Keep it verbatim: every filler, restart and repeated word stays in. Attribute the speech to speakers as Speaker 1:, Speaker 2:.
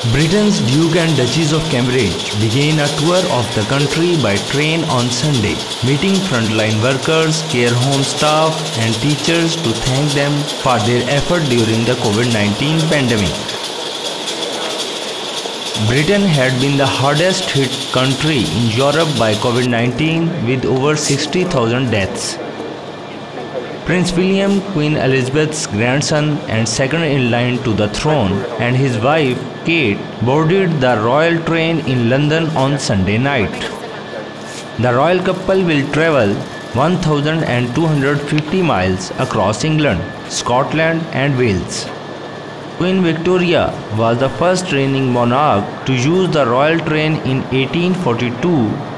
Speaker 1: Britain's Duke and Duchess of Cambridge began a tour of the country by train on Sunday, meeting frontline workers, care home staff, and teachers to thank them for their effort during the COVID nineteen pandemic. Britain had been the hardest hit country in Europe by COVID nineteen with over sixty thousand deaths. Prince William, Queen Elizabeth's grandson and second in line to the throne, and his wife, Kate, boarded the royal train in London on Sunday night. The royal couple will travel one thousand two hundred fifty miles across England, Scotland and Wales. Queen Victoria was the first reigning monarch to use the royal train in eighteen forty-two